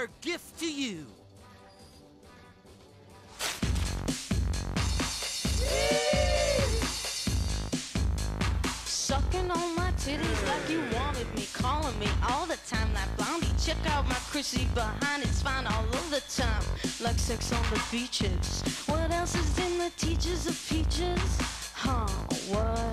our gift to you. Sucking on my titties like you wanted me, calling me all the time like Blondie. Check out my Chrissy behind, it's fine all of the time, like sex on the beaches. What else is in the teachers of peaches? Huh, what?